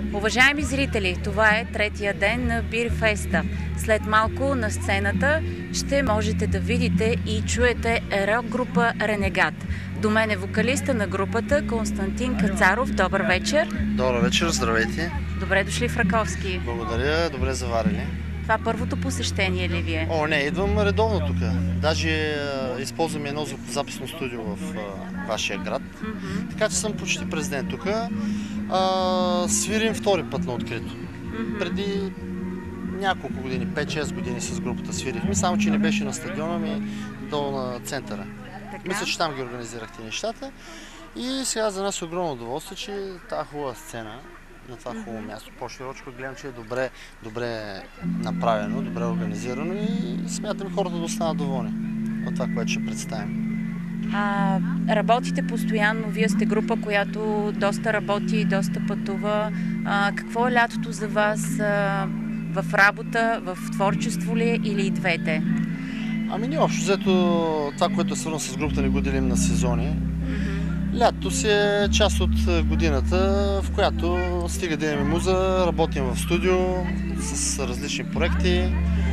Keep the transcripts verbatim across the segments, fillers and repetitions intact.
Уважаеми зрители, това е третия ден на Бирфеста. След малко на сцената ще можете да видите и чуете рок-група Ренегат. До мен е вокалиста на групата Константин Кацаров. Добър вечер! Добър вечер, здравейте! Добре дошли в Раковски. Благодаря, добре заварили. Това първото посещение ли ви е? О, не, идвам редовно тук. Даже а, използвам едно звукозаписно студио в а, вашия град. Mm-hmm. Така че съм почти през ден тук. А, свирим втори път на открито. Mm-hmm. Преди няколко години, пет-шест години с групата свирихме, само че не беше на стадиона ми, долу на центъра. Така? Мисля, че там ги организирахте нещата. И сега за нас е огромно удоволствие, че тази хубава сцена, на това хубаво място, по-широчко гледам, че е добре, добре направено, добре организирано и смятам хората да останат доволни от това, което ще представим. А, работите постоянно, вие сте група, която доста работи, доста пътува. А, какво е лятото за вас? А, в работа, в творчество ли е или и двете? Ами ние общо взето това, което е свързано с групата, не го делим на сезони. Лятото си е част от годината, в която стига да имаме муза, работим в студио с различни проекти.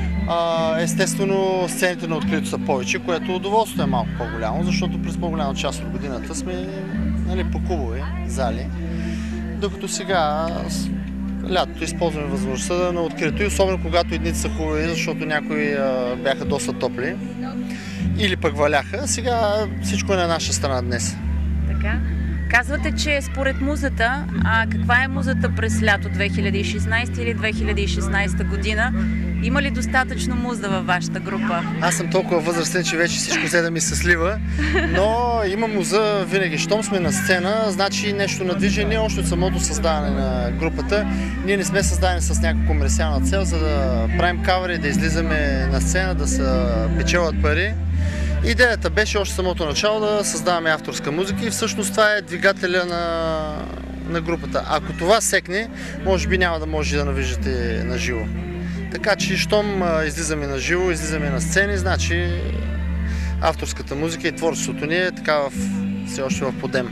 Естествено, сцените на открито са повече, което удоволствие е малко по-голямо, защото през по-голяма част от годината сме, нали, по клубове, зали. Докато сега лятото използваме възможността на открито и особено когато и дните са хубави, защото някои бяха доста топли или пък валяха. Сега всичко е на наша страна днес. Така. Казвате, че според музата, а каква е музата през лято две хиляди и шестнадесета или две хиляди и шестнадесета година? Има ли достатъчно муза във вашата група? Аз съм толкова възрастен, че вече всичко взе да ми се слива, но има муза винаги. Щом сме на сцена, значи нещо на движение още от самото създаване на групата. Ние не сме създадени с някаква комерциална цел, за да правим кавери, да излизаме на сцена, да се печелят пари. Идеята беше още самото начало да създаваме авторска музика и всъщност това е двигателя на, на групата. Ако това секне, може би няма да може да навиждате на живо. Така че, щом излизаме на живо, излизаме на сцени, значи авторската музика и творчеството ни е така в, все още в подем.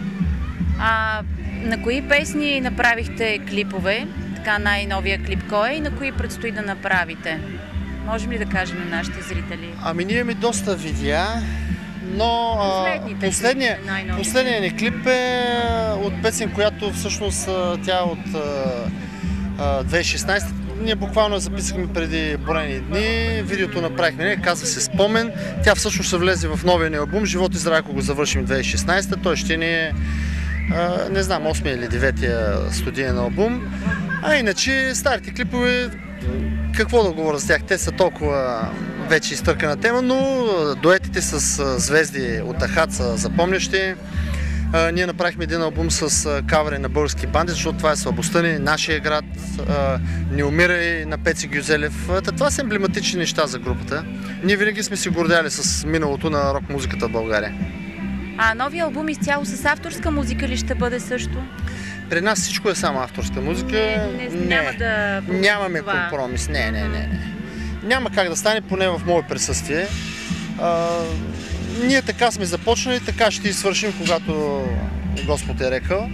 А на кои песни направихте клипове? Така най-новия клип кой е и на кои предстои да направите? Можем ли да кажем на нашите зрители? Ами ние имаме доста видеа, но последния, последния ни клип е от песен, която всъщност тя от две хиляди и шестнадесета. Ние буквално я записахме преди броени дни, видеото направихме, не, казва се Спомен. Тя всъщност ще влезе в новия ни албум Живот и здраве, ако го завършим две хиляди и шестнадесета. Той ще ни е, не знам, осмия или деветия студиен албум. А иначе старите клипове, какво да говоря с тях, те са толкова вече изтъркана тема, но дуетите с звезди от Ахат са запомнящи. Uh, ние направихме един албум с uh, кавери на български банди, защото това е слабостта ни, нашия град, uh, Не умирай на Пеци Гюзелев. Uh, това са емблематични неща за групата. Ние винаги сме се гордяли с миналото на рок-музиката в България. А новия албум изцяло с авторска музика ли ще бъде също? При нас всичко е само авторска музика. Не, не, няма да... Нямаме това. компромис. Не, не, не, не. Няма как да стане, поне в мое присъствие. Uh, Ние така сме започнали, така ще и свършим, когато Господ е рекал.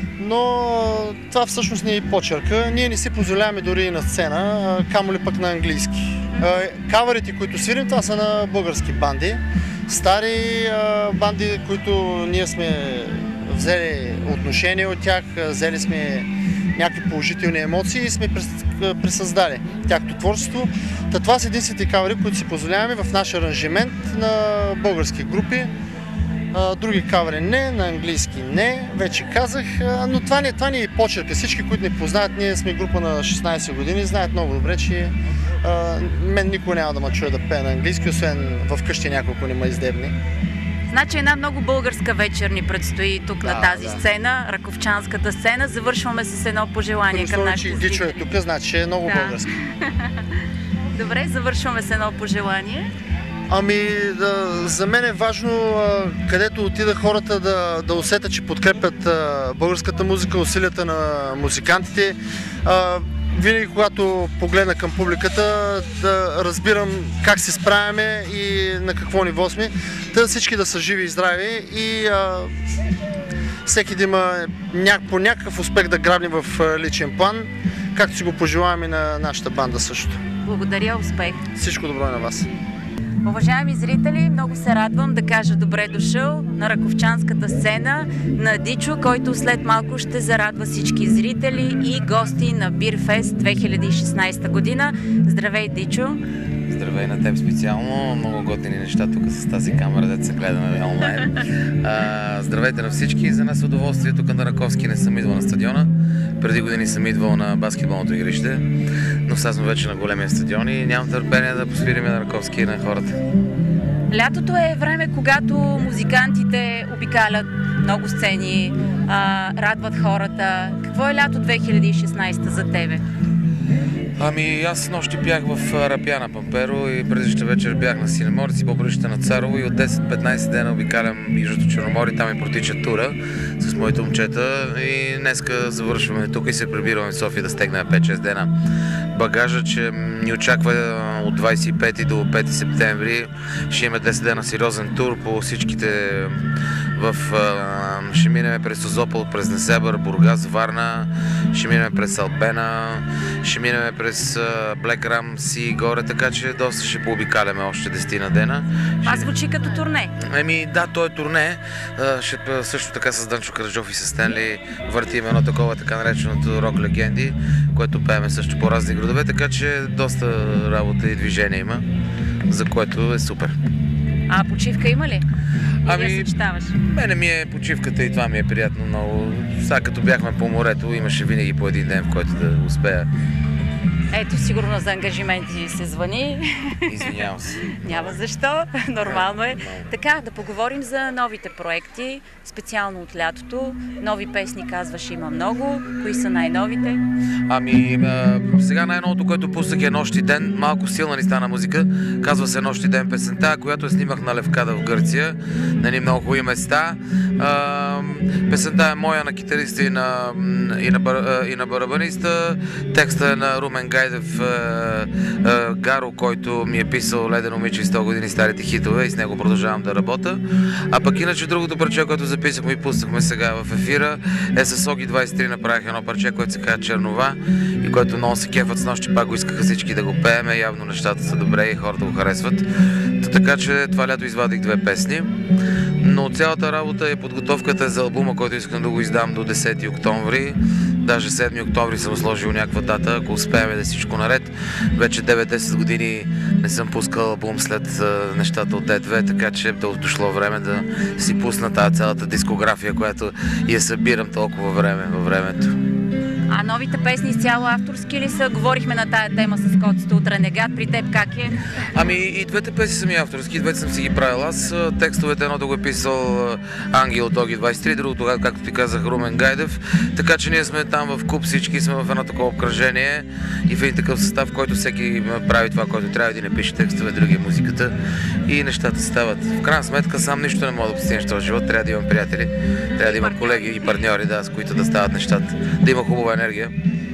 Но това всъщност не е почерка. Ние не си позволяваме дори и на сцена, камо ли пък на английски. Каварите, които свирим, това са на български банди. Стари банди, които ние сме взели отношение от тях, взели сме някакви положителни емоции и сме пресъздали тяхното творчество. Та това са единствените кавери, които си позволяваме в наш аранжимент на български групи. Други кавери не, на английски не, вече казах, но това не, това не е почерка. Всички, които ни познават, ние сме група на шестнадесет години, знаят много добре, че а, мен никога няма да ме чуе да пее на английски, освен вкъщи няколко не ме издебни. Значи една много българска вечер ни предстои тук да, на тази да. сцена, раковчанската сцена. Завършваме с едно пожелание към нашите зрители. Дичо е тук, значи е много да. българска. Добре, завършваме с едно пожелание. Ами, да, за мен е важно, където отида хората да, да усетят, че подкрепят българската музика, усилията на музикантите. Винаги, когато погледна към публиката, да разбирам как се справяме и на какво ниво сме. Та всички да са живи и здрави и а, всеки да има ня... по някакъв успех да грабне в личен план, както си го пожелаваме на нашата банда също. Благодаря, успех! Всичко добро на вас! Уважаеми зрители, много се радвам да кажа добре дошъл на раковчанската сцена на Дичо, който след малко ще зарадва всички зрители и гости на Бирфест две хиляди и шестнадесета година. Здравей, Дичо! Здравей на теб специално, много готини неща тук с тази камера, да се гледаме онлайн. А, здравейте на всички, за нас е удоволствие. Тук на Раковски не съм идвал на стадиона, преди години съм идвал на баскетболното игрище, но сега сме вече на големия стадион и нямам търпение да посвириме на Раковски и на хората. Лятото е време, когато музикантите обикалят много сцени, а, радват хората. Какво е лято две хиляди и шестнадесета за тебе? Ами аз нощи бях в Рапя на Памперо и предишната вечер бях на Синеморец и по-бъдеща на Царово и от десет-петнадесет дена обикалям Южното Черноморие, там и протича тура с моите момчета и днеска завършваме тук и се прибираме в София да стегнем пет-шест дена. Багажа, че ни очаква от двадесет и пети до пети септември, ще имаме десет дена сериозен тур по всичките в... ще минем през Созопол, през Несебър, Бургас, Варна, ще минем през Албена, ще минем през Блек Рам си горе, така че доста ще пообикаляме още десет на дена. Това звучи като турне. Еми да, то е турне. Ще също така с Дънчо Караджов и с Стенли въртим едно такова така нареченото рок легенди, което пееме също по разни градове, така че доста работа и движение има, за което е супер. А почивка има ли? Ами, мене ми е почивката и това ми е приятно много. Сега като бяхме по морето, имаше винаги по един ден, в който да успея. Ето, сигурно за ангажименти се звъни. Извинявам се. Няма защо, нормално е. Така, да поговорим за новите проекти, специално от лятото. Нови песни, казваш, има много. Кои са най-новите? Ами, а, сега най-новото, което пуснах е Нощ и ден. Малко силна ни стана музика. Казва се Нощ и ден песента, която я снимах на Левкада в Гърция. На ни много хубави места. А, песента е моя на китариста и на, и на, бар, и на барабаниста. Текста е на Румен Гайдев, Гаро, който ми е писал Ледено момиче и сто години старите хитове и с него продължавам да работя. А пък иначе другото парче, което записахме и пуснахме сега в ефира, е с Оги двадесет и три направих едно парче, което се казва Чернова и което много се кефат с нощи, пак го искаха всички да го пееме, явно нещата са добре и хората го харесват. Така че това лято извадих две песни, но цялата работа е подготовката за албума, който искам да го издам до десети октомври. Даже седми октомври съм сложил някаква дата, ако успеем да е всичко наред. Вече девет-десет години не съм пускал албум след нещата от Д две, така че е дошло време да си пусна тази цялата дискография, която я събирам толкова време във времето. А новите песни изцяло авторски ли са? Говорихме на тая тема с Котсто от Ренегат. При теб как е? Ами и двете песни са ми авторски, и двете съм си ги правил аз. Текстовете едно да го е писал Ангел от Оги двадесет и три, другото, както ти казах, Румен Гайдев. Така че ние сме там в куп, всички сме в едно такова обкръжение и в един такъв състав, в който всеки прави това, което трябва, да не пише текстове, другия музиката и нещата стават. В крайна сметка сам нищо не мога да постигнеш в този живот, трябва да имам приятели, трябва да имам колеги и партньори, да, с които да стават нещата, да има хубава енергия.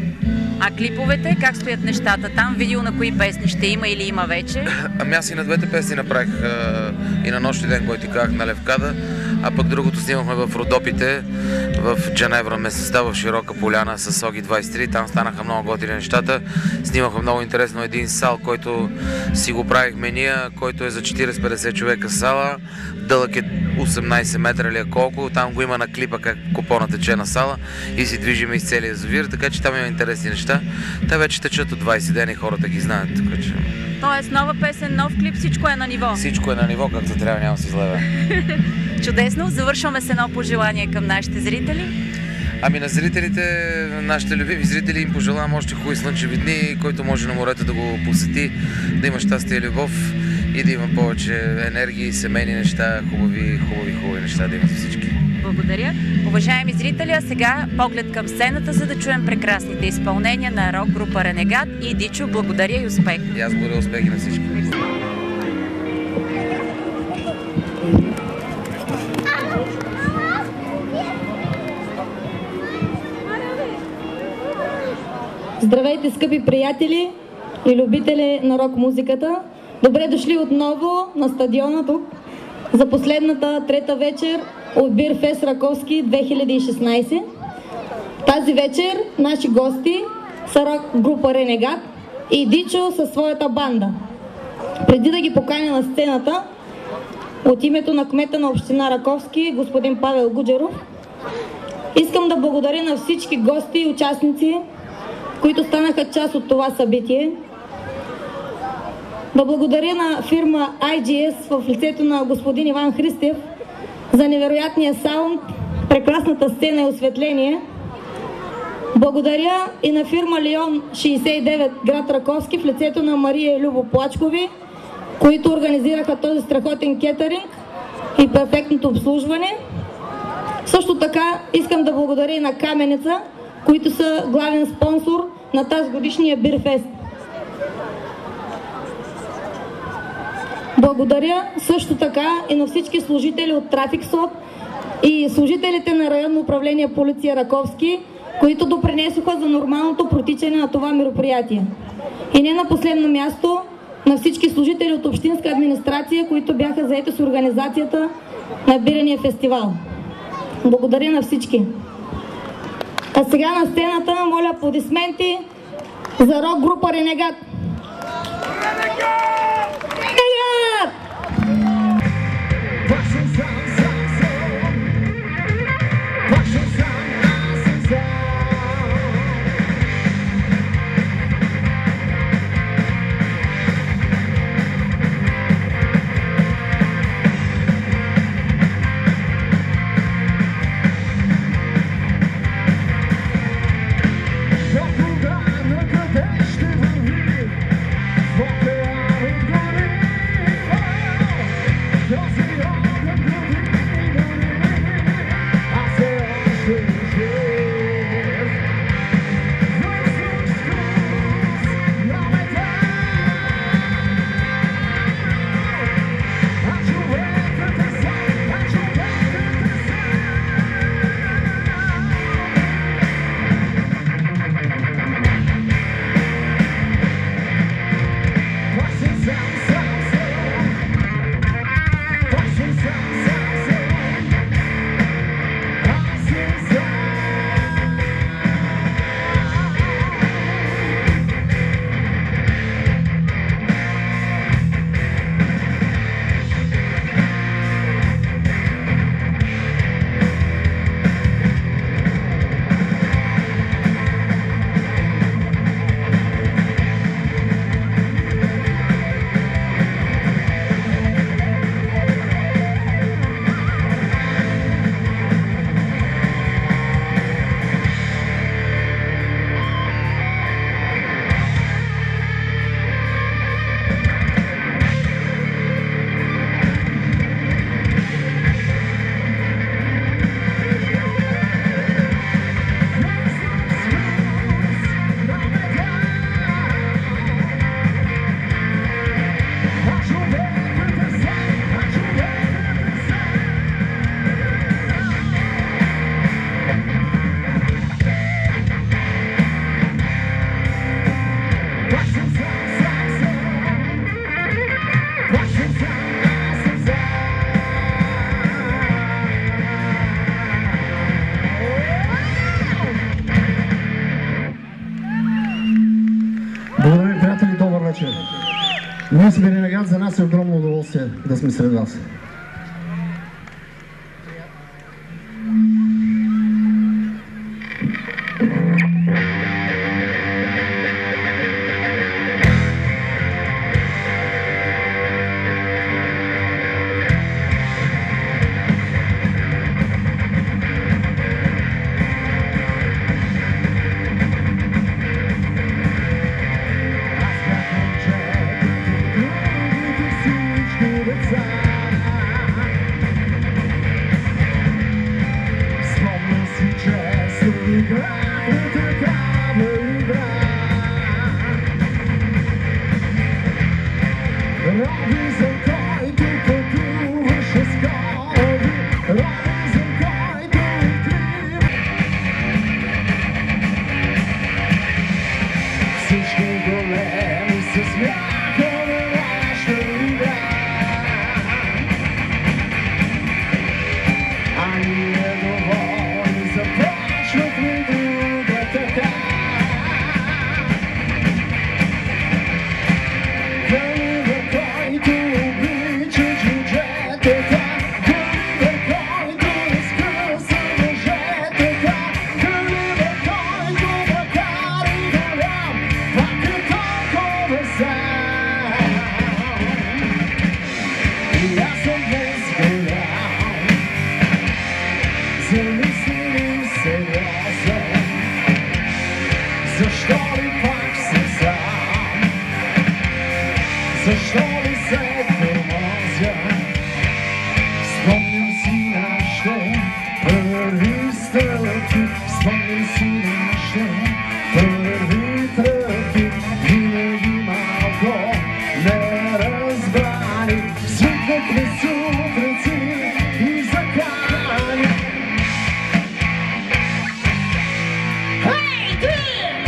А клиповете, как стоят нещата там? Видео на кои песни ще има или има вече? Ами аз и на двете песни направих и на Нощ и ден, който ти казах на Левкада, а пък другото снимахме в Родопите, в Джаневра, местността в Широка поляна с Оги двадесет и три. Там станаха много готини нещата. Снимахме много интересно един сал, който си го правихме ние, който е за четиридесет-петдесет човека сала. Дълъг е осемнадесет метра или колко. Там го има на клипа как купона тече на сала и си движиме из целия язовир, така че там има интересни неща. Те вече течат от двадесет дена и хората ги знаят. Така че... Тоест нова песен, нов клип, всичко е на ниво. Всичко е на ниво, както трябва, няма си излева. Чудесно, завършваме с едно пожелание към нашите зрители. Ами на зрителите, нашите любими зрители, им пожелавам още хубави слънчеви дни, който може на морето да го посети, да има щастие и любов и да има повече енергии, семейни неща, хубави, хубави, хубави неща да има за всички. Благодаря. Уважаеми зрители, а сега поглед към сцената, за да чуем прекрасните изпълнения на рок група Ренегат и Дичо. Благодаря и успех! И аз благодаря, успехи на всички! Здравейте, скъпи приятели и любители на рок-музиката! Добре дошли отново на стадиона тук за последната трета вечер от Бирфест Раковски две хиляди и шестнайсет. Тази вечер наши гости са рок група Ренегат и Дичо със своята банда. Преди да ги поканя на сцената, от името на кмета на община Раковски, господин Павел Гуджеров, искам да благодаря на всички гости и участници, които станаха част от това събитие. Да благодаря на фирма ай джи ес в лицето на господин Иван Христев за невероятния саунд, прекрасната сцена и осветление. Благодаря и на фирма Лион шейсет и девет град Раковски в лицето на Мария и Любо Плачкови, които организираха този страхотен кетеринг и перфектното обслужване. Също така искам да благодаря и на Каменица, които са главен спонсор на тази годишния Бирфест. Благодаря също така и на всички служители от Трафиксот и служителите на районно управление полиция Раковски, които допринесоха за нормалното протичане на това мероприятие. И не на последно място, на всички служители от общинска администрация, които бяха заети с организацията на бирения фестивал. Благодаря на всички. А сега на сцената моля аплодисменти за рок група Ренегат. Ренегат! Благодаря, приятели, добър вечер. Ние сме Ренегат, за нас е огромно удоволствие да сме сред вас. Всички деца Защо ли пак си сам? Защо ли се тормозя? Спомням си нашите първи стъпки, спомням си нашите първи тръпки, винаги малко неразбрани, свикнахме сутринци и закани. Hey, dude!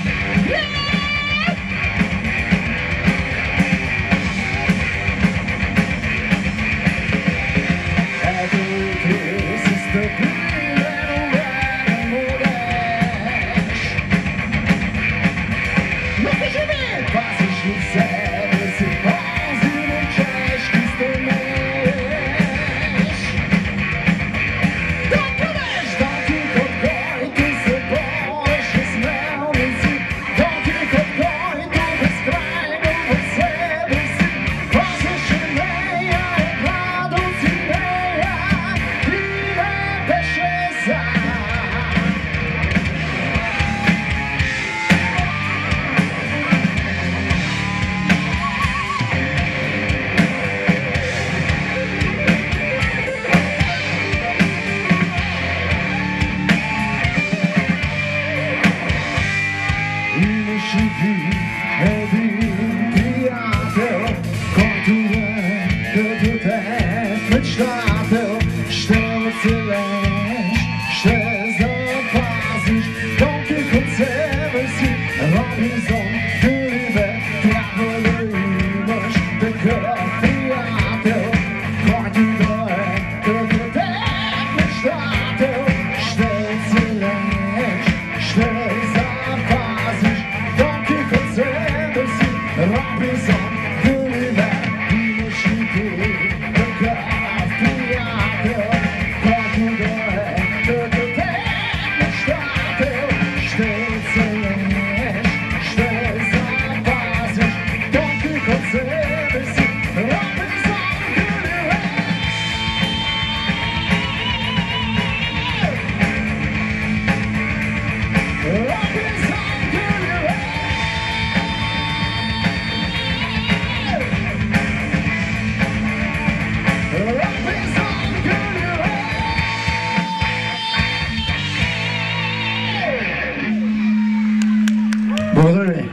Благодаря ви.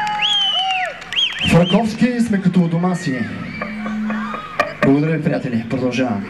В Раковски сме като у дома си. Благодаря ви, приятели. Продължаваме.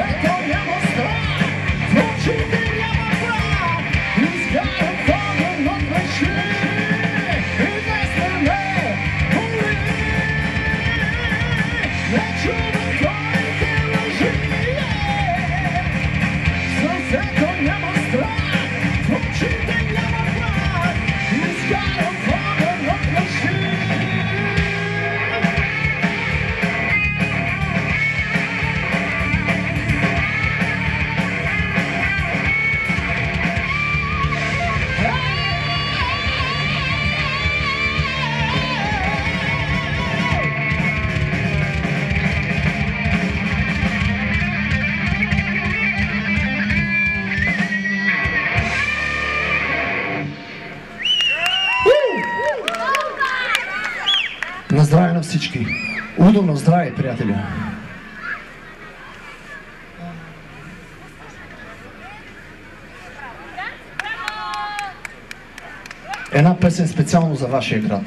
На здраве на всички! Удо, на здраве, приятели! Една песен специално за вашия град.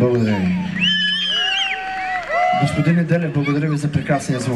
Благодаря ви. Господин Неделев, благодаря ви за прекрасния звук.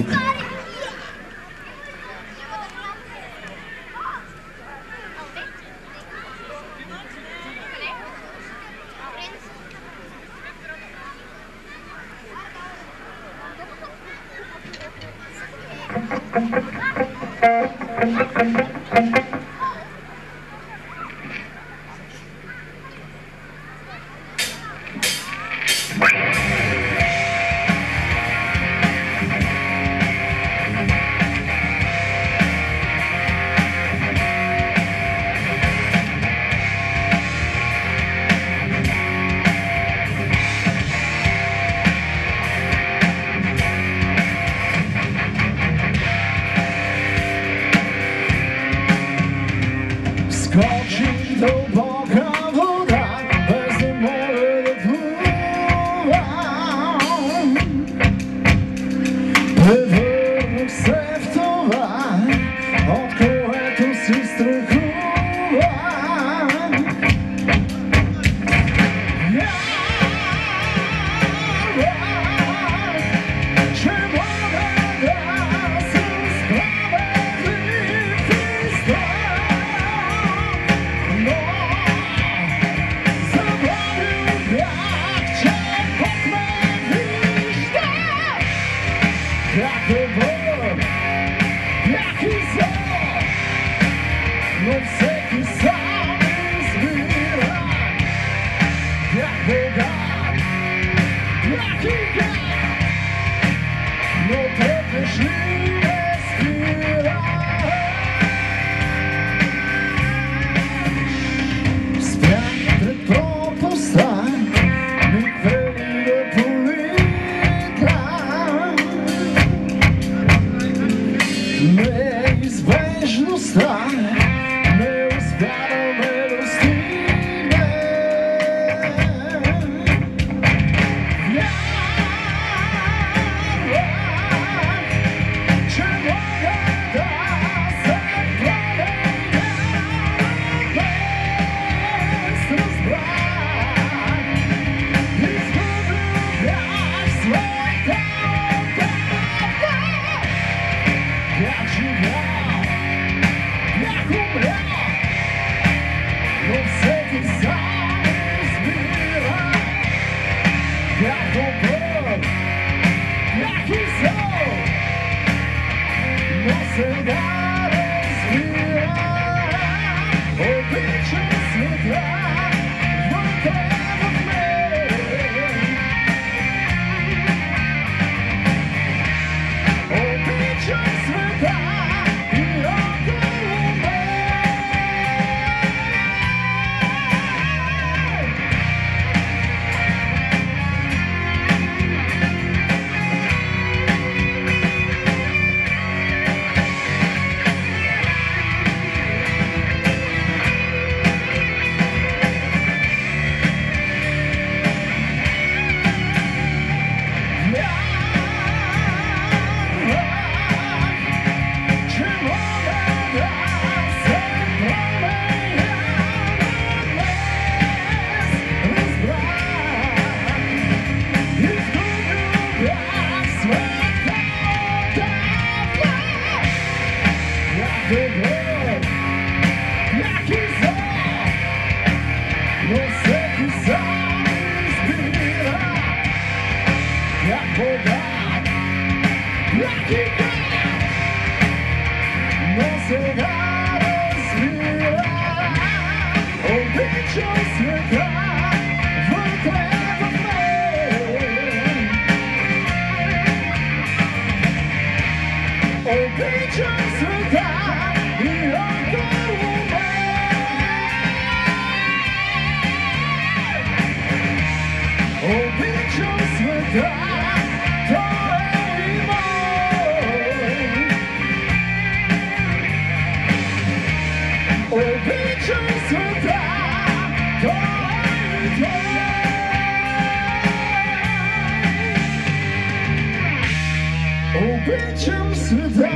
Обичам света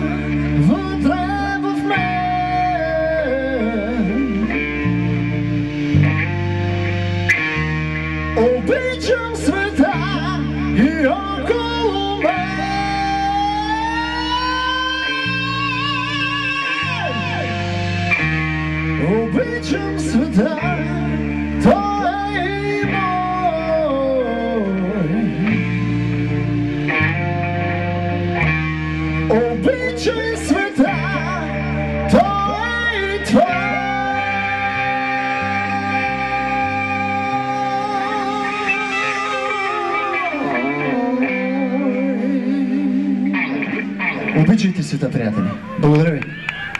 вътре в мен. Обичам Обичам света и около мен. Обичам света, той е мой. Обичай света, той е твой. Обичайте света, приятели. Благодаря ви.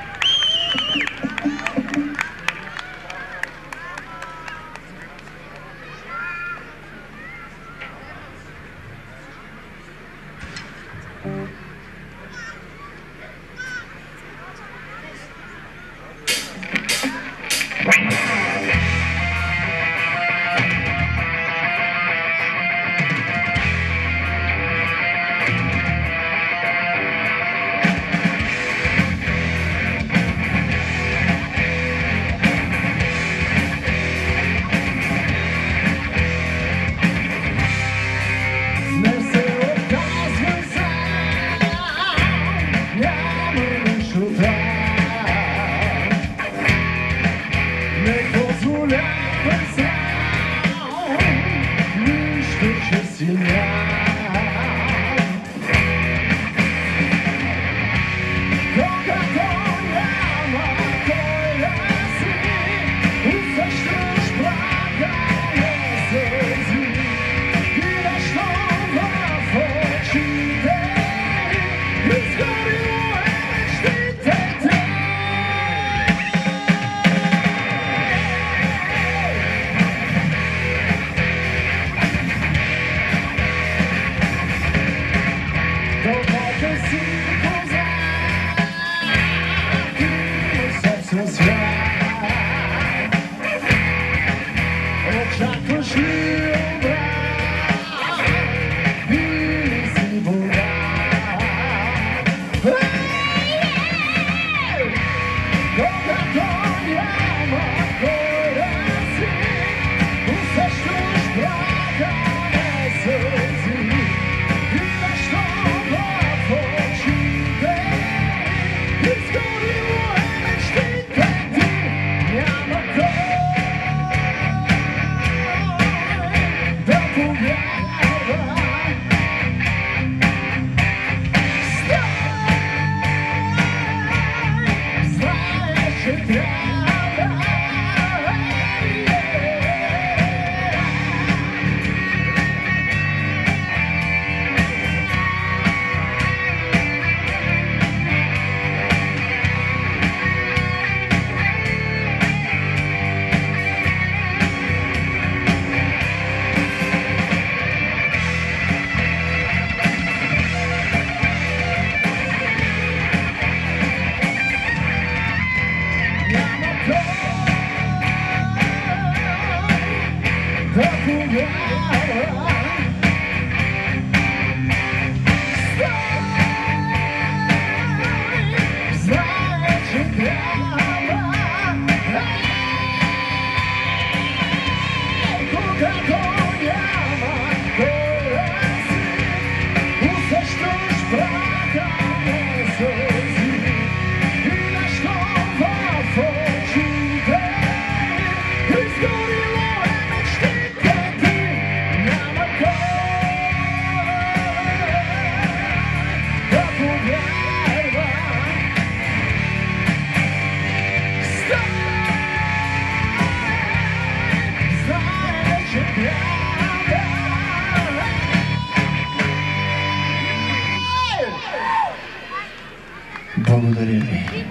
Благодаря ви.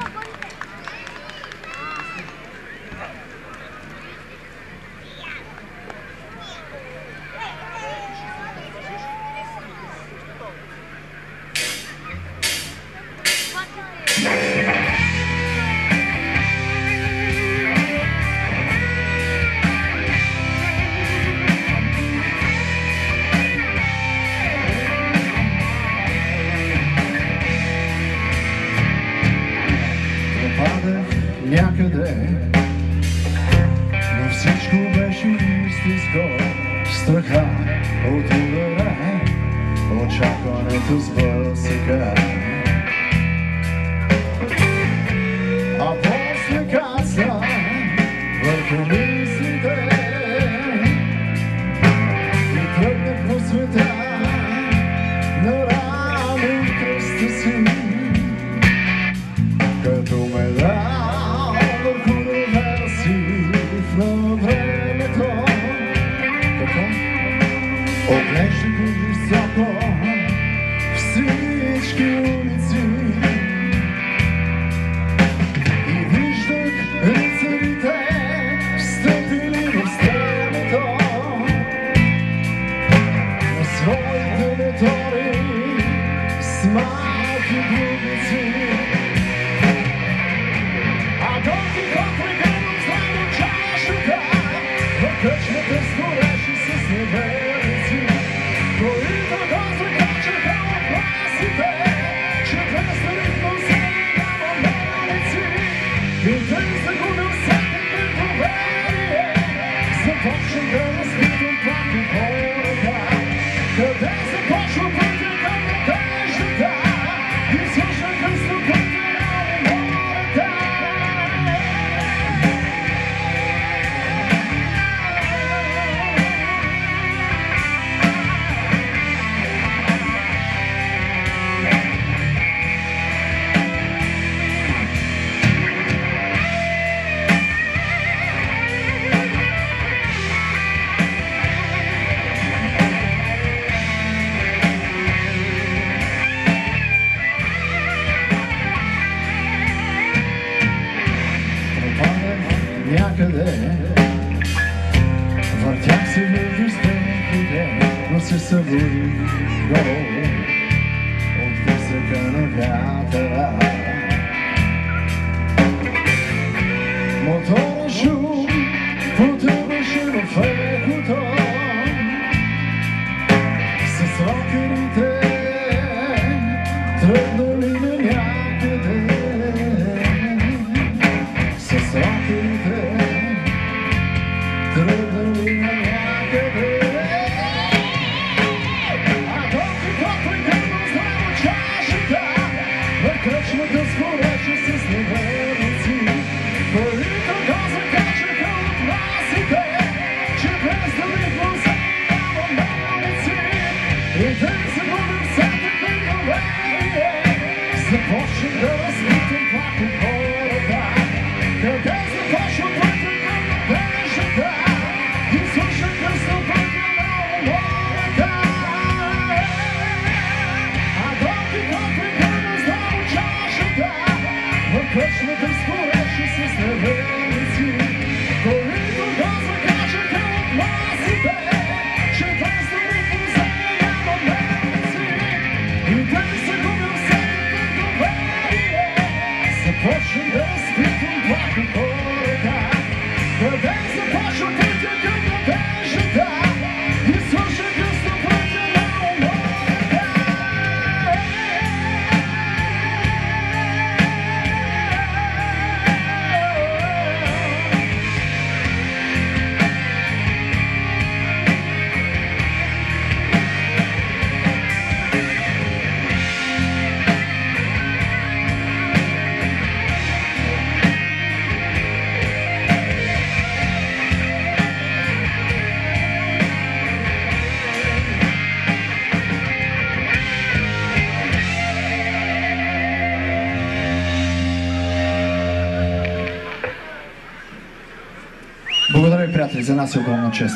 Някъде, но всичко беше истинско, страха от удара, очакването сблъсъка. А после каса върху мислите и тръгнах по света на рамо кръста си, като медал върху древера си на времето. Какво? Оглеждах високо всички улици и виждах рицарите встъпили в стремето на своите мотори с малки блудници. А този ход прегърнал здраво чашата, в кръчмата сгореше с неверници, които го закачаха от класите, че престарихме се няма мелници. И тъй загубил всякакви доверие, започна да разпитам пак от хората. Къде започва пътя към надеждата и слушах кръстопътя на умората. Някъде въртях се между стенките, но се събуди гол от писъка на вятъра. Мотора шум потъваше в ехото с рокерите тръгнали на някъде. С рокерите тръгнали на някъде. А този ход прегърнал здраво чашата, в кръчмата сгореше с неверници, които го закачаха от масите, че престарихме се няма мелници. И тъй загубил всякакви доверие, започнах да разпитам пак от хората. Къде започва пътя към надеждата и слушах кръстопътя на умората. А този ход прегърнал здраво чашата, в кръчмата сгореше с неверници, които го закачаха от масите, че престарихме се няма мелници. И тъй загубил всякакви доверие, започнах да разпитам пак от хората. Къде започва пътя към надеждата и слушах кръстопътя на умората. Благодаря ви, приятели, за нас е огромна чест.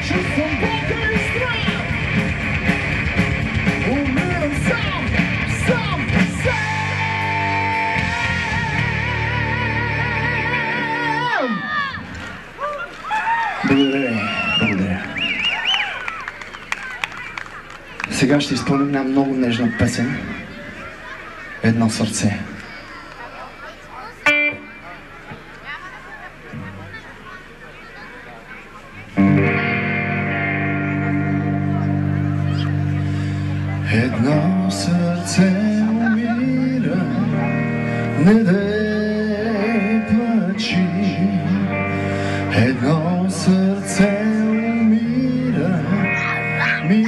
чувствам болка и страх. Умирам сам, сам, сам. Благодаря ви, благодаря. Сега ще изпълним една много нежна песен. Едно сърце. Едно сърце умира, не дей плачи. Едно сърце умира, ми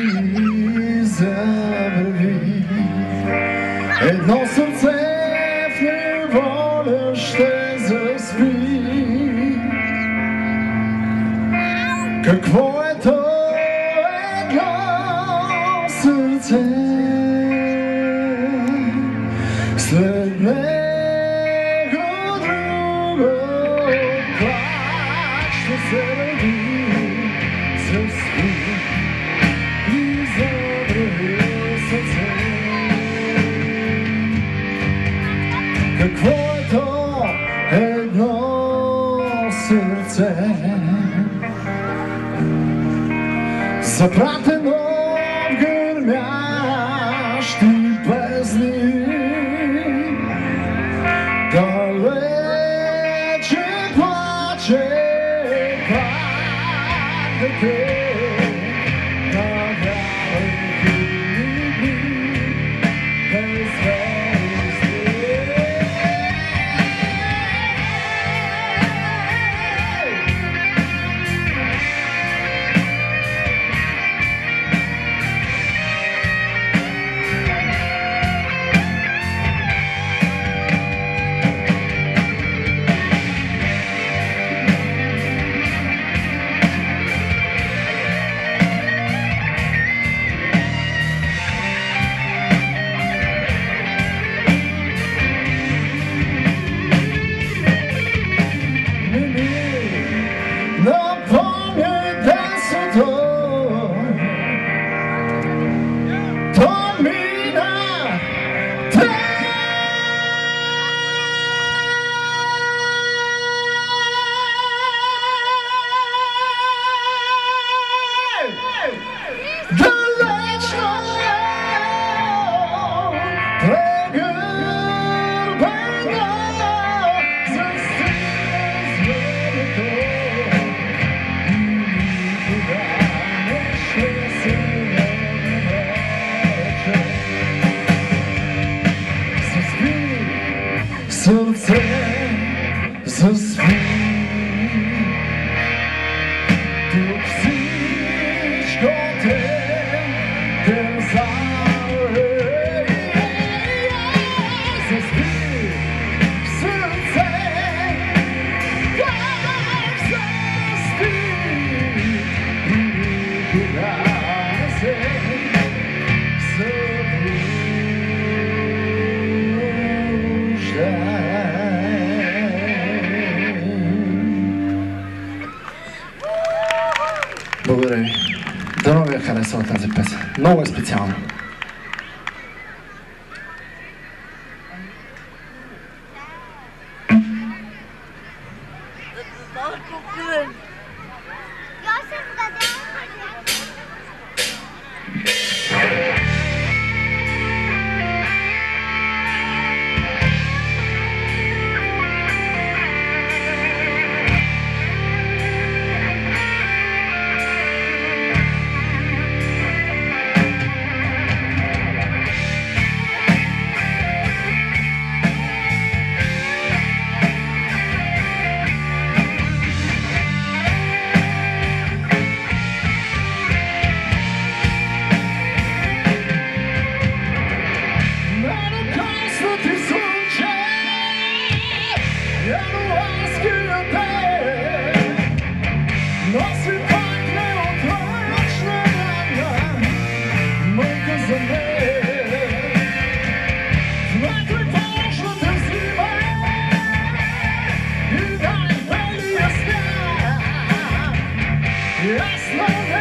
забрави. Едно сърце в неволя ще заспи. Какво е то едно сърце? След него друго пак ще се роди. Заспи и забрави сърце. Какво е то едно сърце? Запратено в гърмящи бездни, далече плаче пак дете. Навявайки дни без звезди. Сърце заспи, тук всичко те тързае. Заспи, сърце, пак заспи и никога не се Благодаря ви. Дано ви е харесала тази песен. Много е специална. Yes, no, no.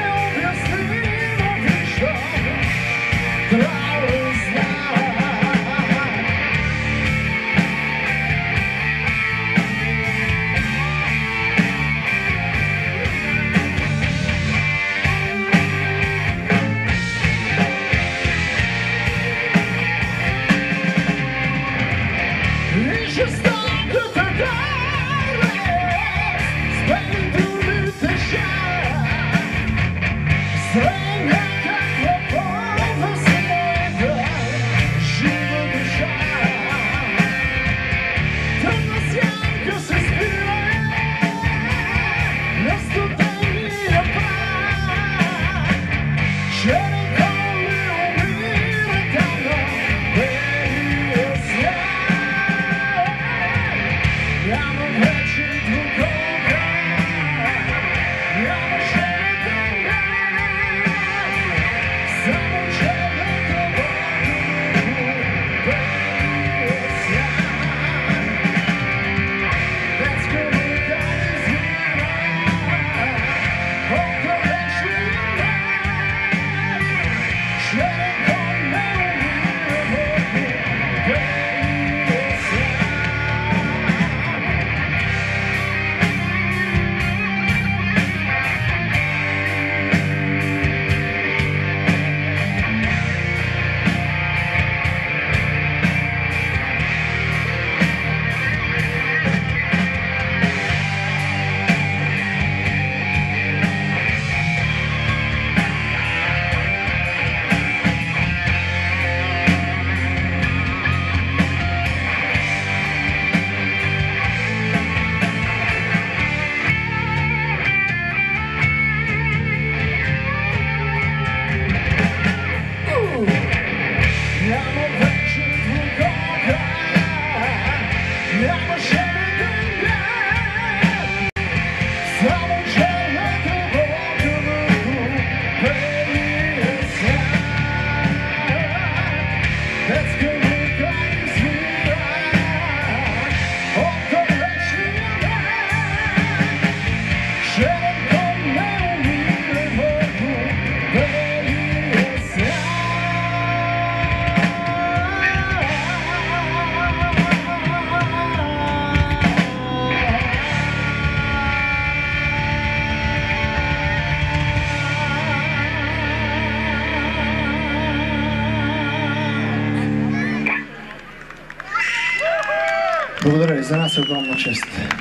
Благодаря ви, за нас е огромна чест.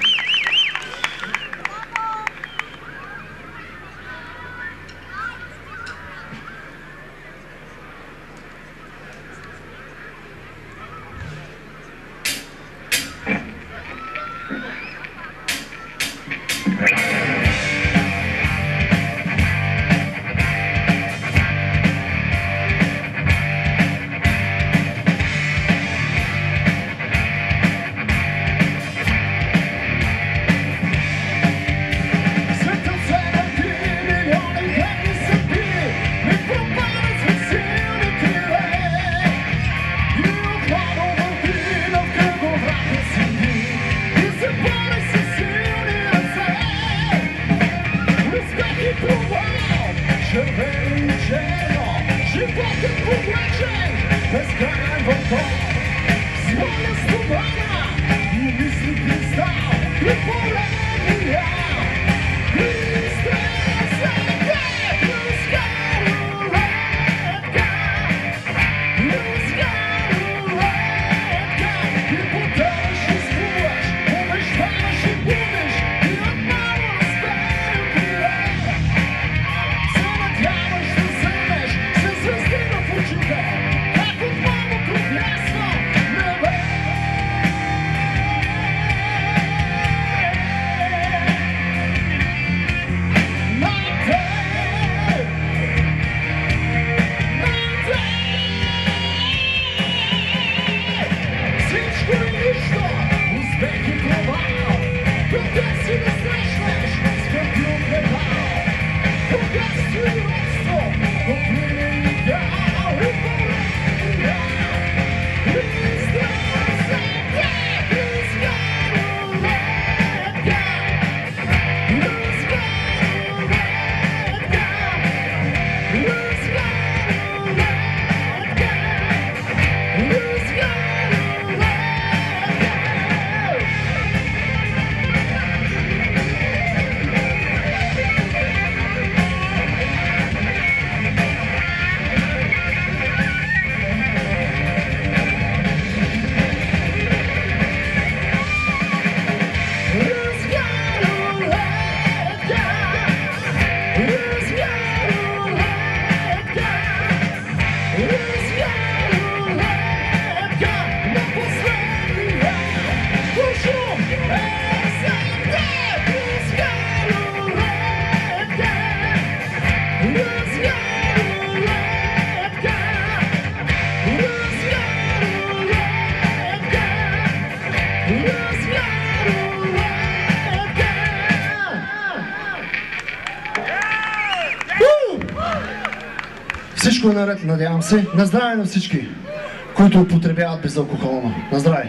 Всичко е наред, надявам се. На здраве на всички, които употребяват безалкохолно. На здраве!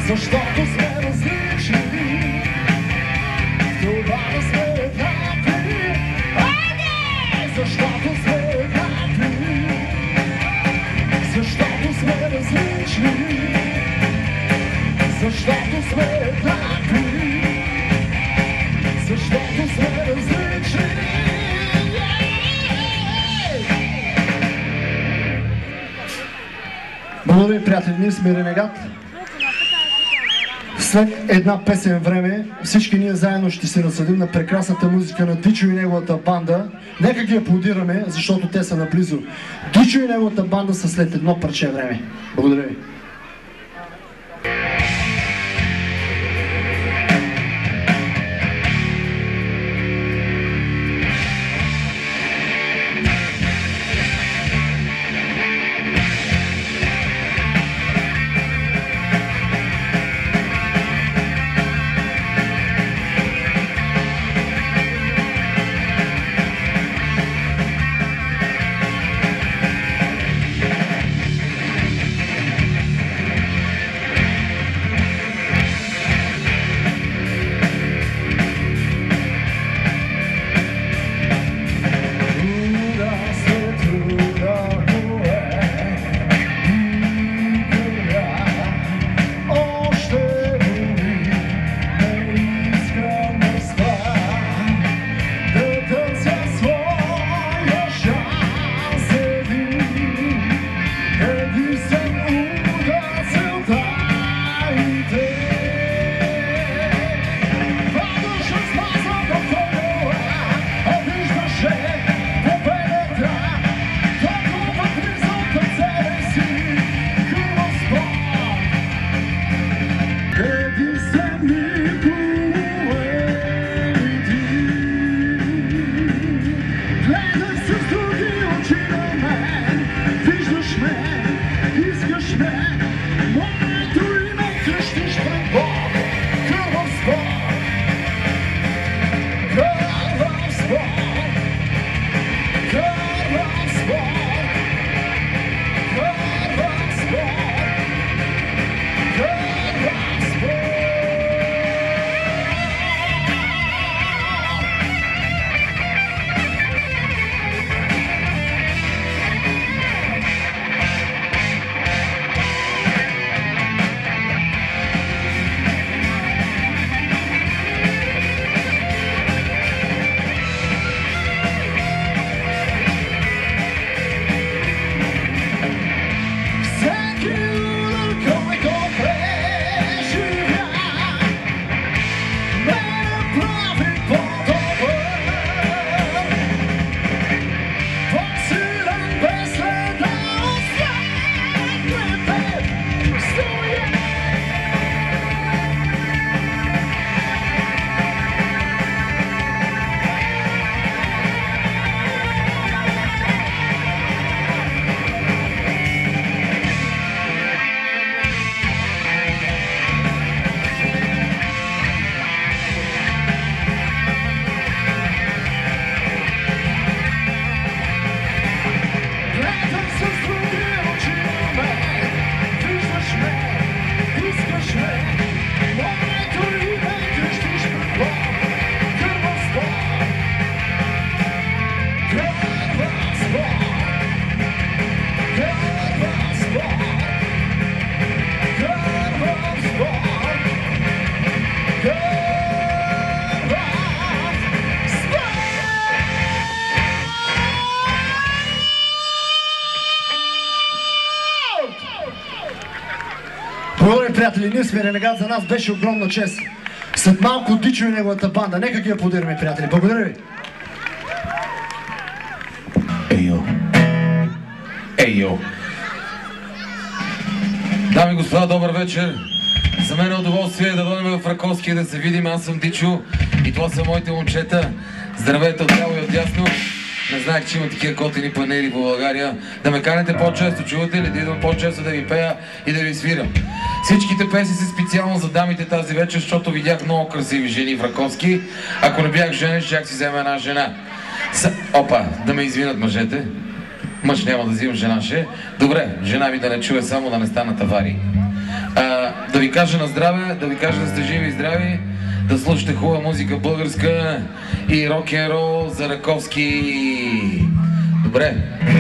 защото сме различни, това да сме еднакви. Айде! Защото сме еднакви, защото сме различни, защото сме еднакви, защото сме различни. Благодаря, приятели, ние сме Ренегат. След една песен време всички ние заедно ще се насладим на прекрасната музика на Дичо и неговата банда. Нека ги аплодираме, защото те са наблизо. Дичо и неговата банда са след едно парче време. Благодаря ви. Благодаря, приятели, ние сме Ренегат, за нас беше огромна чест. След малко Дичо и неговата банда. Нека ги аплодираме, приятели. Благодаря ви. Ейо. Ейо. Дами и господа, добър вечер. За мен е удоволствие да дойдем в Раковски и да се видим. Аз съм Дичо и това са моите момчета. Здравейте отляво и отдясно. Не знаех, че има такива готини панели по България. Да ме канете по-често, чувате ли? Да идвам по-често да ви пея и да ви свирам. Всичките песни са специално за дамите тази вечер, защото видях много красиви жени в Раковски. Ако не бях женен, щях си взема една жена. С... Опа, да ме извинят мъжете. Мъж няма да взимам, жена ще. Добре, жена ми да не чуе, само да не станат аварии. А, да Да ви кажа на здраве, да ви кажа да сте живи и здрави, да слушате хубава музика българска и рок-н-рол за Раковски. Добре.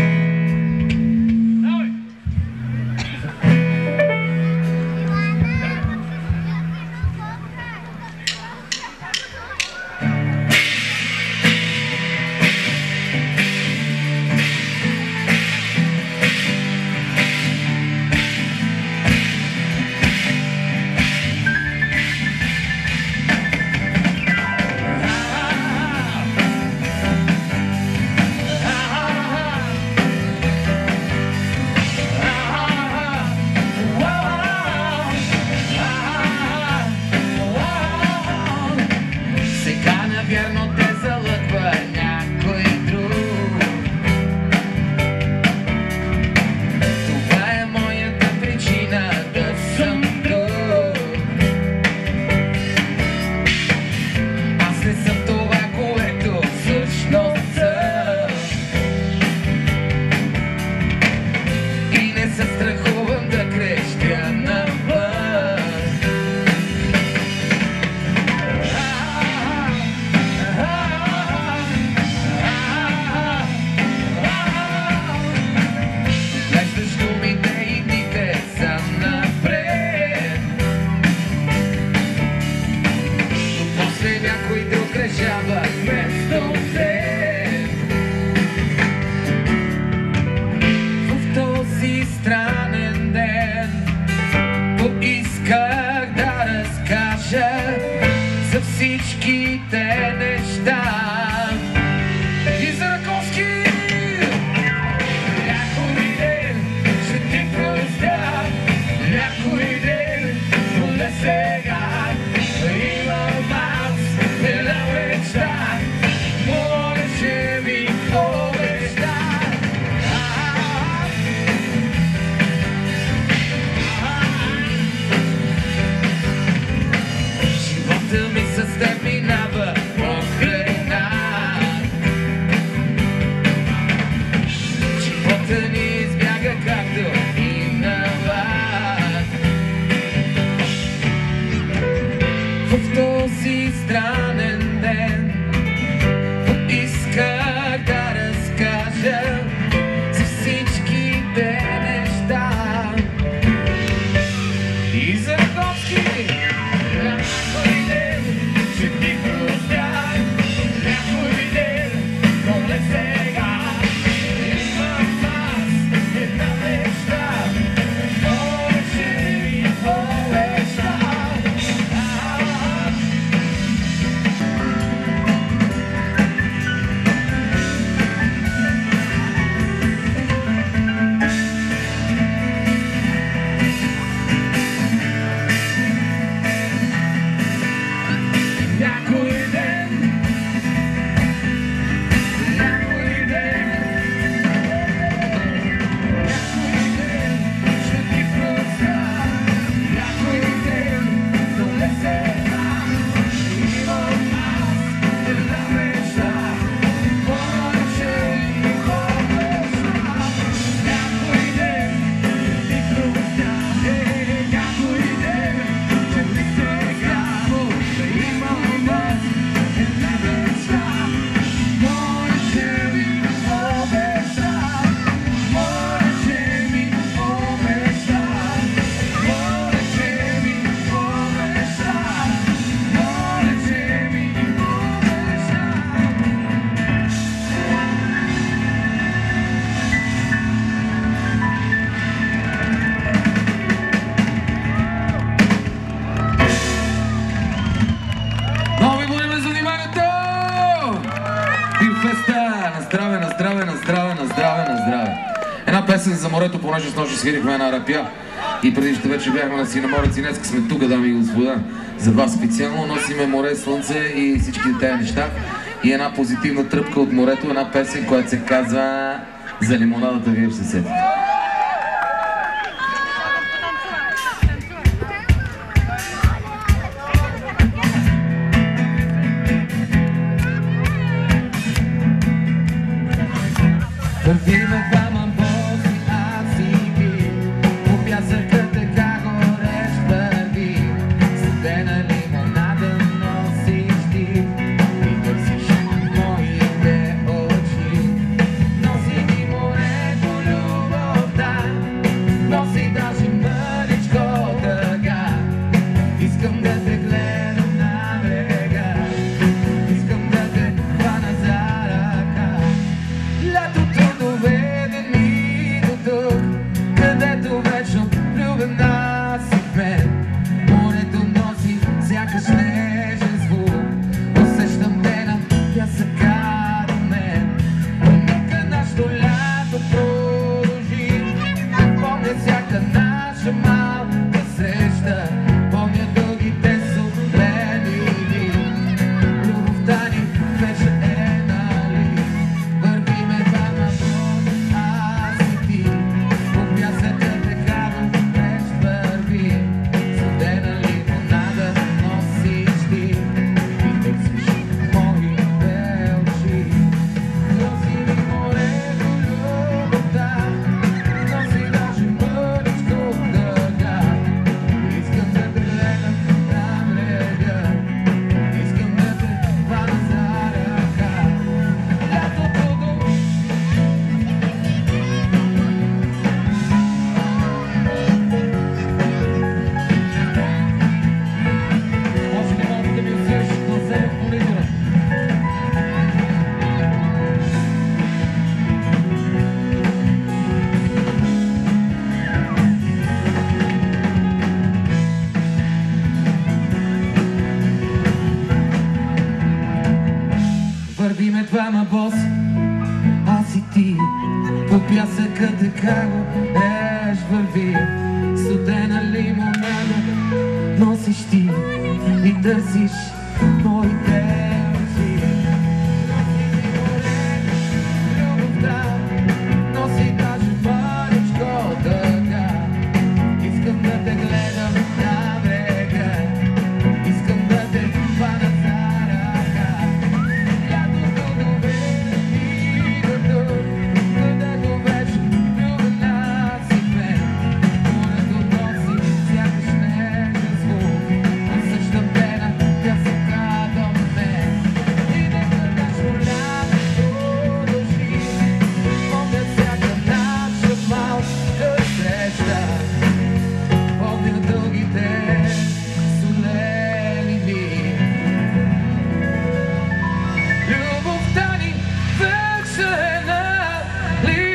Песен за морето, понеже с нощи свирихме една рапя и преди ще вече бяхме на Синаморец и днеска сме тук, дами и господа, за вас специално. Носиме море, слънце и всички тези неща и една позитивна тръпка от морето, една песен, която се казва "За лимонадата", вие ще се сетите. Горещ сме двама боси, аз и ти, по пясъка така го еш върви. Студена лимонада носиш ти и търсиш моите очи. Любовта носи даже мъничко дъга. Искам да те гледам на брега, искам да те хвана за ръка. Лятото доведе до тук, където вече влюбена си мен. Морето носи сякаш нежен звук, а съща пена пясъка до мен. И нека днешно лятото дължи, помня всяка наша малка среща. Помня дългите солени дни. Любовта ни вече е нали.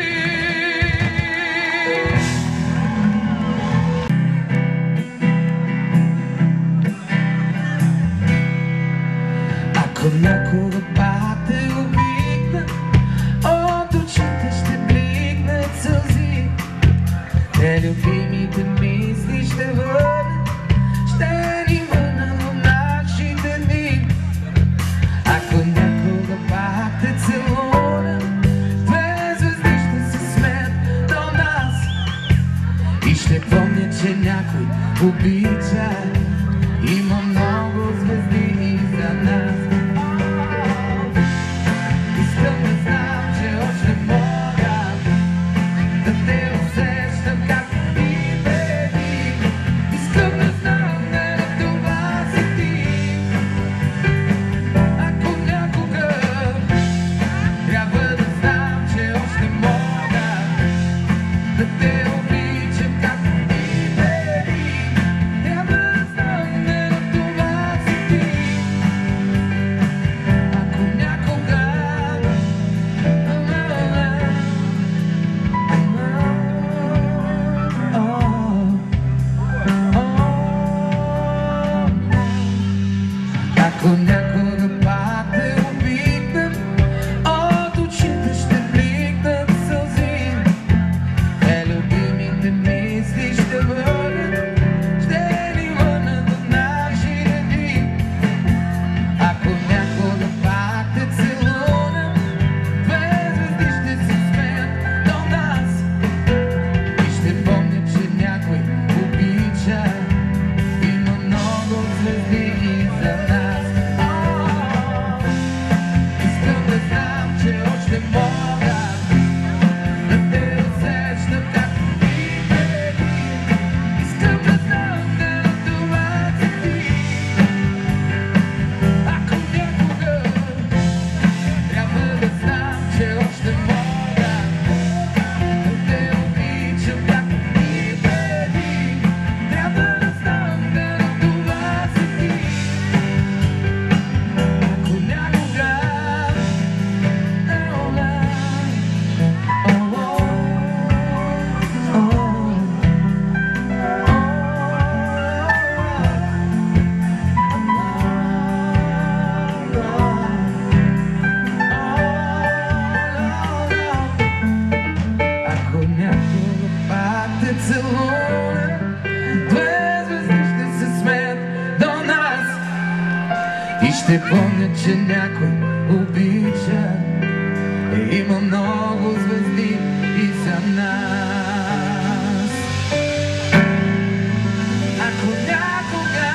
Ако някога пак те обикна, от очите ще бликнат сълзи. Те любимите мисли ще върнат, ще ни върнат в нашите дни. Ако някога пак те целуна, две звезди ще се смеят до нас. И ще помня, че някой обича, има много звезди за нас. Искам да знам, че още мога да те усещам както и преди. Искам да знам, дали това си ти. Ако някога трябва да знам, че още мога да те обичам както и преди. Трябва да знам, дали това си ти. Ако някога Ако някога пак те обикнем, от очите ще бликнат сълзи. Те любимите мисли ще върнат, ще ни върнат от нашите дни. Ако някога пак те целуна, две звезди ще се смеят до нас. И ще помня, че някой обича, има много звезди за нас. Искам да знам, че още мога да те усещам както и преди. Искам да знам, дали това си ти. Ако някога трябва да знам, че още мога да те обичам както и преди. Трябва да знам, дали това си ти. Ако някога Ако някога пак те целуна, две звезди ще се смеят до нас. И ще помня, че някой обича, има много звезди и за нас. Ако някога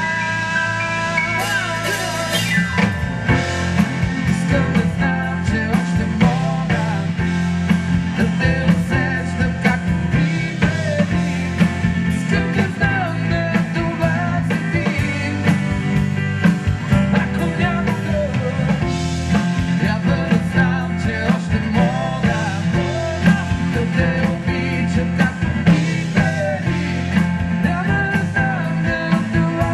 искам да знам, че още мога да те усещам както и преди. Искам да знам, дали това си ти. Ако някога трябва да знам, че още мога да те обичам както и преди. Трябва да знам, дали това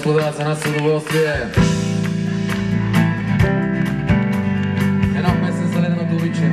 господа, за нас удоволствие. Една песен за леденото обиче.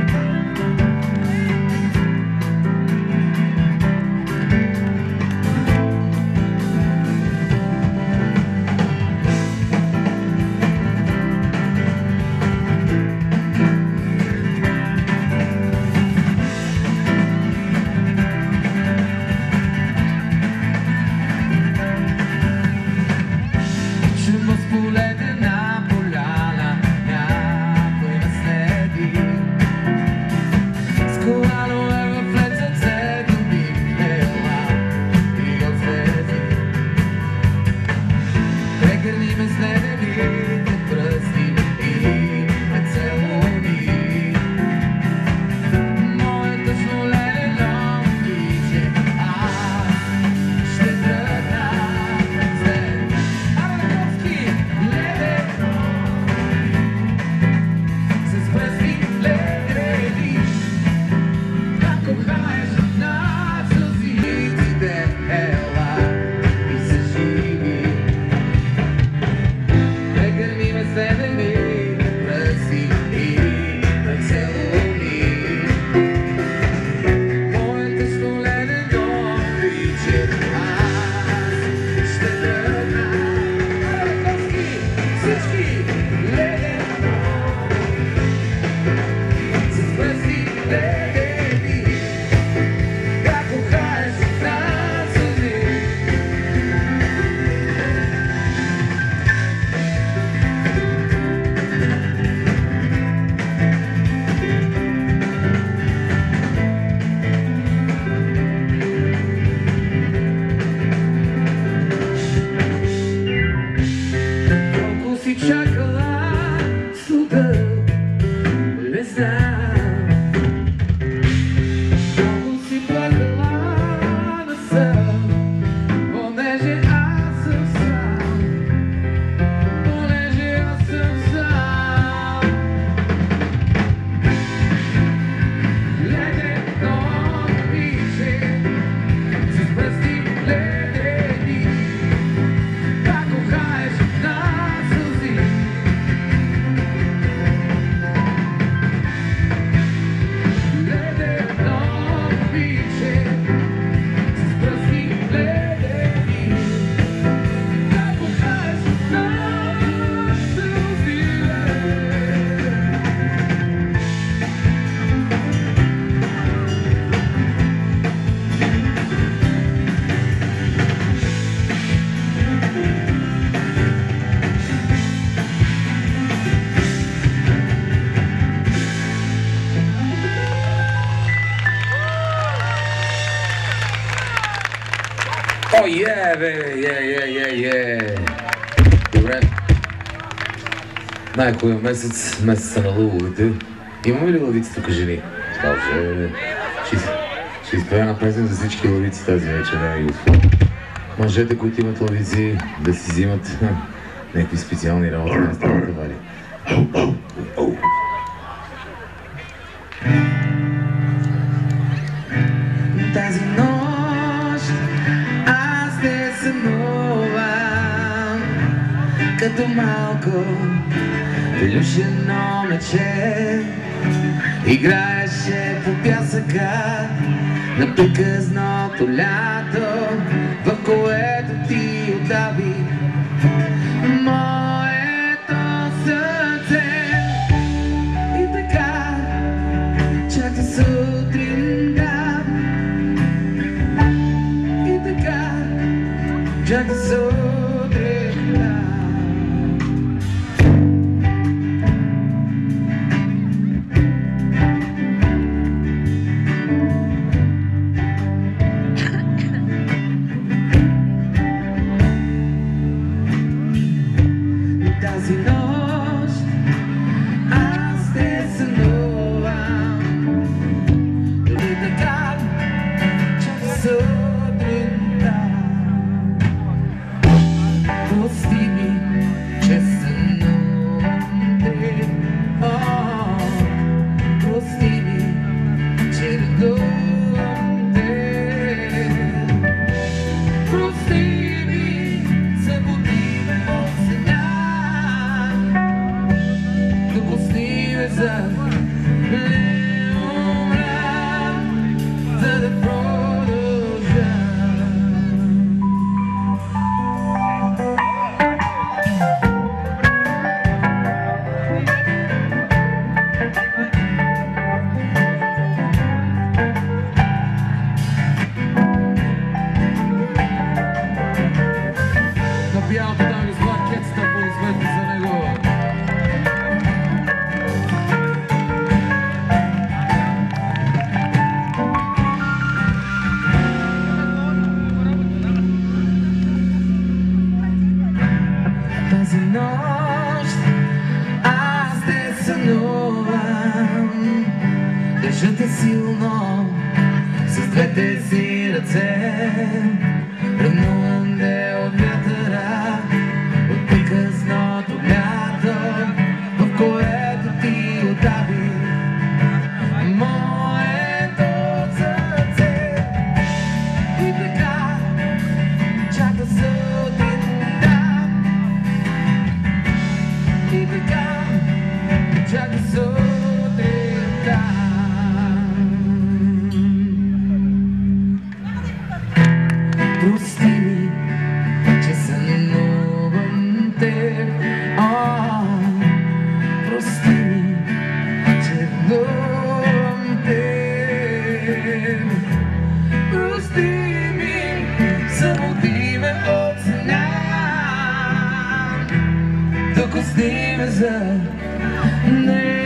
О, е, бе, е, е, е, е. Добре. Най-хубавия месец, месеца на лъвовете. Имаме ли лъвици тук жени? Скалже. Ще, ще изпея една песен за всички лъвици тази вечер, дами и господа. Мъжете, които имат лъвици, да си взимат някакви специални работи на старата вали. Тази нощ аз те сънувам като малко плюшено мече. Играеше по пясъка на приказното лято, в което ти отдави моето сърце. И така чак ти сутринта, и така чак ти сутринта. простиме за не умря, за да продължа. На бялата дами с блакетата, аплодисменти за него. Тази нощ аз те сънувам, държа те силно с двете си ръце, ревнувам те от вятъра, от приказното лято, в което ти остави моето сърце. И така чака сутринта, и така чака сутринта. Прости ми, че сънувам те. О, прости ми, че ревнувам те. Прости ми, събуди ме от съня, докосни ме за не.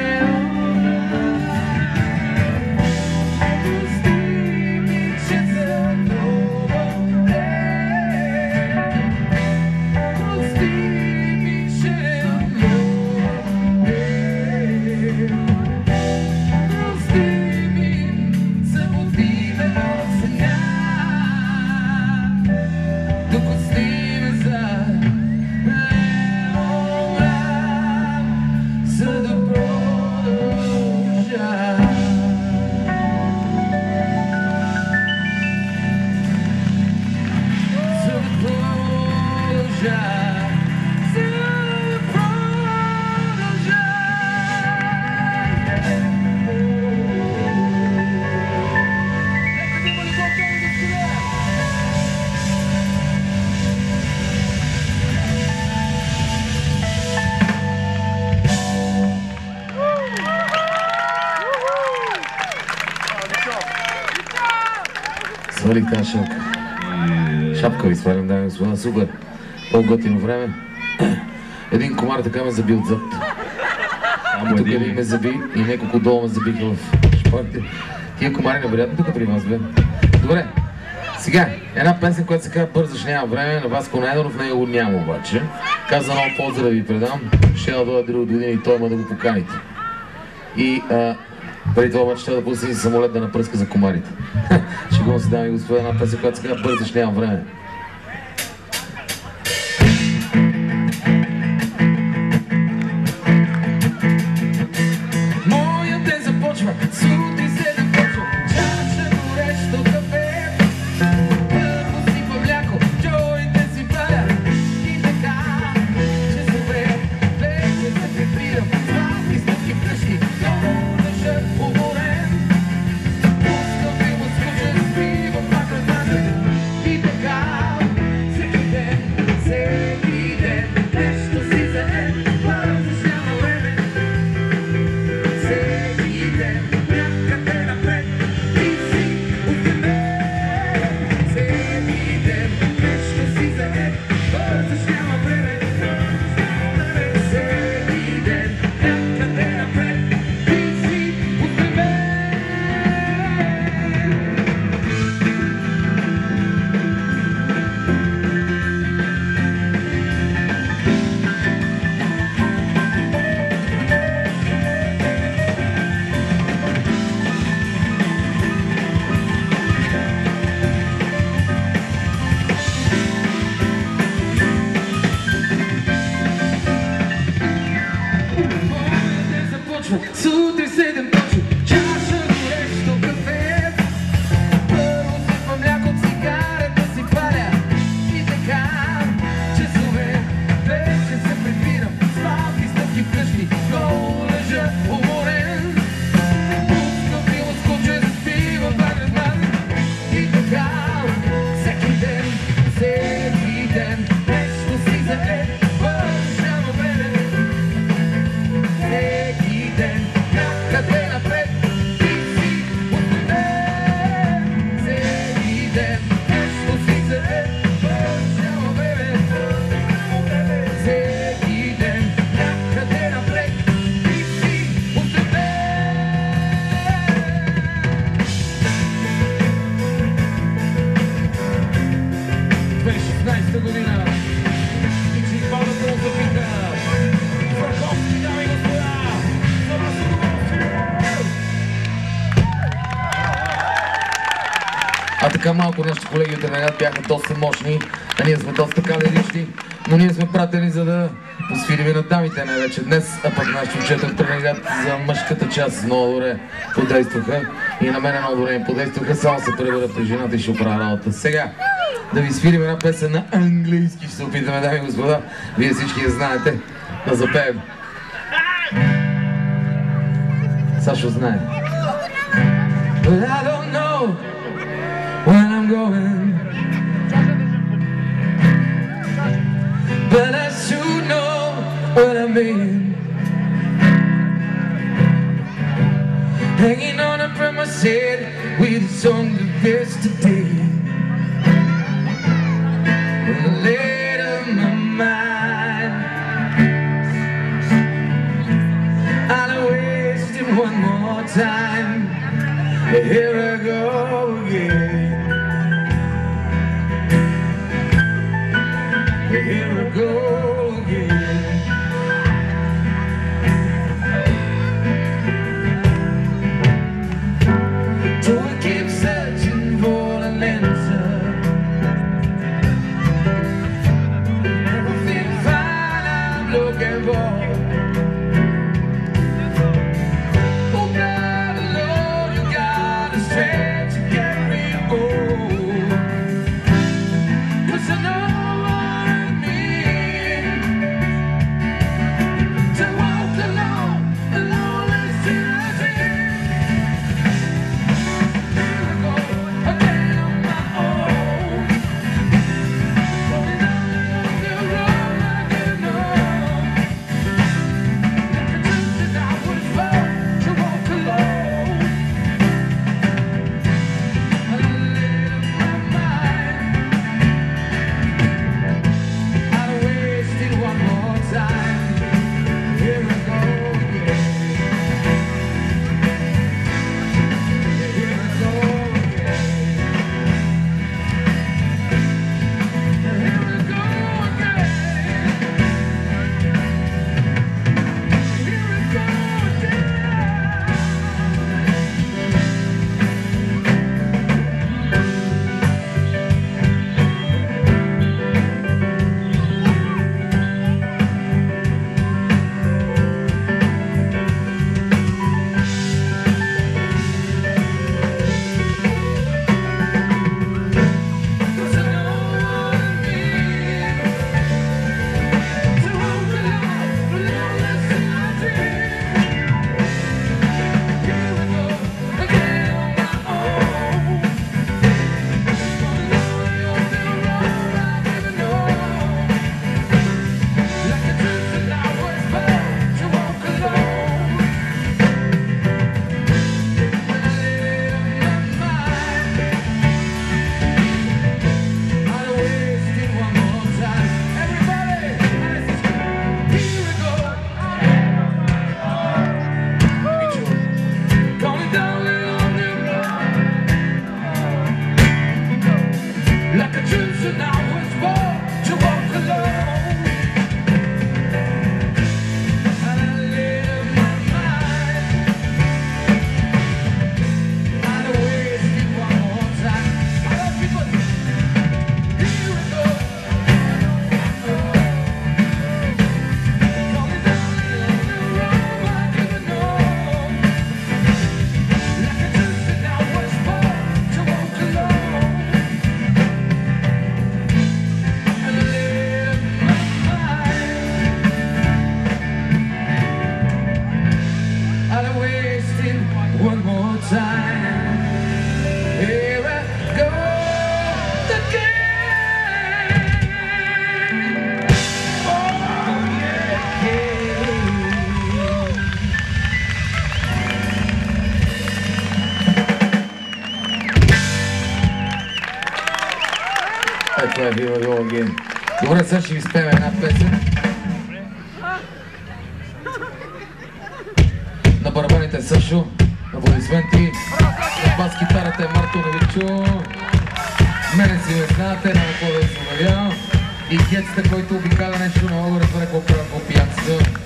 Свалих тази шапка. Шапка ви свалям, дами и господа, супер. По-готино време. Един комар така ме заби от зъб. И тук един ме заби и няколко долу ме забиха в шпорите. Тия комари невероятно тук при вас, бе. Добре, сега, една песен, която се казва "Бързаш, няма време", на Васко Найденов, него няма обаче. Каза много поздрав ви предам, ще да дойде друга година и той има да го поканите. И а, преди това обаче трябва да пусне си самолет да напръска за комарите. Шегувам се, дами и господа, една песен, която се казва "Бързаш, няма време". Всеки ден някъде така малко нашите колеги от Ренегат бяха доста мощни, а ние сме доста калерични, но ние сме пратени за да посвирим и на дамите най-вече днес, а пък нашите момчета от Ренегат за мъжката част много добре подействаха и на мене много добре подействаха, само се пребера при жената и ще оправя работа. Сега да ви свирим една песен на английски, ще се опитаме, дами и господа, вие всички я знаете, да запеем. Сашо знае. But I don't know where I'm going, but I sure know what I mean. Hanging on a promise head with a song of yesterday. In the lid of my mind, I'll waste it one more time. Here I go again. Here I go again. So I keep searching for an answer. Everything fine I'm looking for. Това е Here I Go Again. Добре, сега ще ви спеем една песен. На барабаните Сашо, аплодисменти. На бас китарата е Марто Новичо. Мене си ме знаете, няма какво да се обявявам. И Гецата, който обикаля нещо, не мога да разбере какво правя по пиянцата.